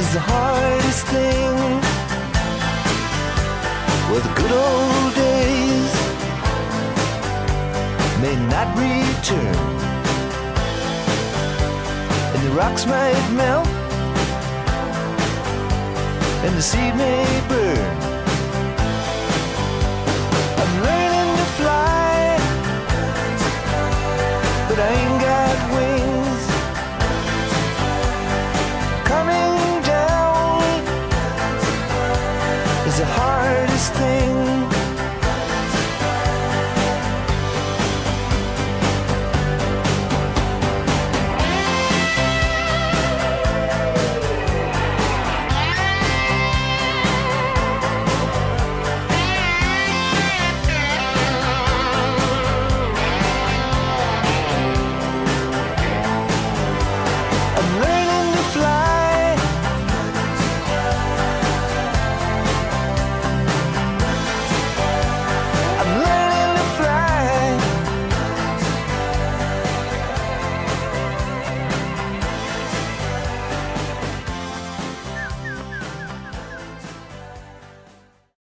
is the hardest thing. Well, the good old days may not return, and the rocks might melt, and the sea may burn.